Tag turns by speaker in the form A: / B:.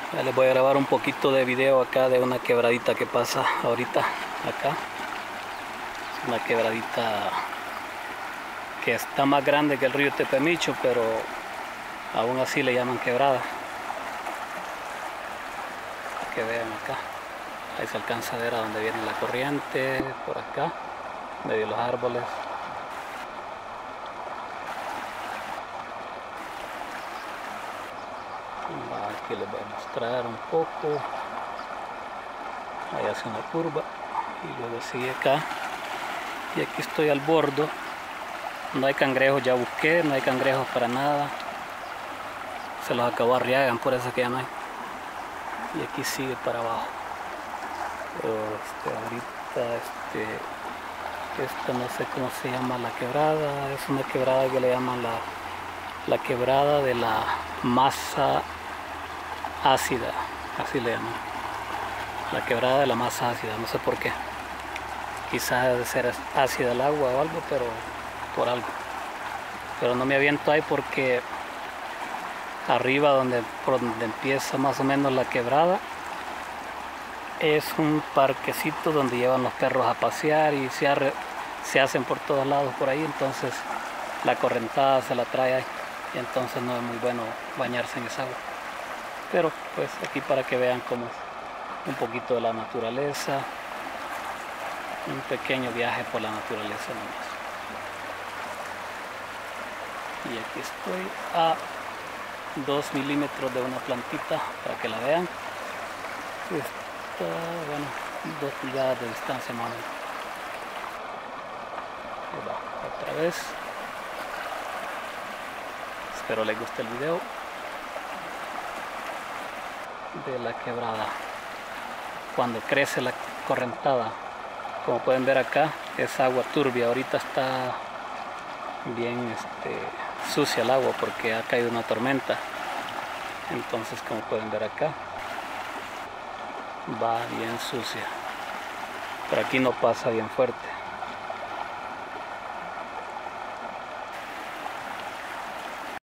A: Ya les voy a grabar un poquito de video acá de una quebradita que pasa ahorita acá. Es una quebradita que está más grande que el río Tepemicho, pero aún así le llaman quebrada. Para que vean acá. Ahí se alcanza a ver a donde viene la corriente, por acá, medio de los árboles. Aquí les voy a mostrar un poco. Ahí hace una curva y luego sigue acá. Y aquí estoy al borde. No hay cangrejos, ya busqué, no hay cangrejos para nada. Se los acabó Arriagan, por eso que ya no hay. Y aquí sigue para abajo. Ahorita esta no sé cómo se llama la quebrada. Es una quebrada que le llaman la quebrada de la masa ácida, así le llaman. La quebrada de la masa ácida, no sé por qué. Quizás debe ser ácida el agua o algo, pero por algo. Pero no me aviento ahí porque arriba por donde empieza más o menos la quebrada es un parquecito donde llevan los perros a pasear y se hacen por todos lados por ahí, entonces la correntada se la trae ahí y entonces no es muy bueno bañarse en esa agua. Pero pues aquí para que vean cómo es un poquito de la naturaleza, un pequeño viaje por la naturaleza nomás. Y aquí estoy a 2 milímetros de una plantita para que la vean. Está, bueno, 2 pulgadas de distancia más o menos. Ahí va, otra vez. Espero les guste el video de la quebrada. Cuando crece la correntada, como pueden ver acá, es agua turbia. Ahorita está bien sucia el agua porque ha caído una tormenta. Entonces, como pueden ver acá, va bien sucia. Por aquí no pasa bien fuerte.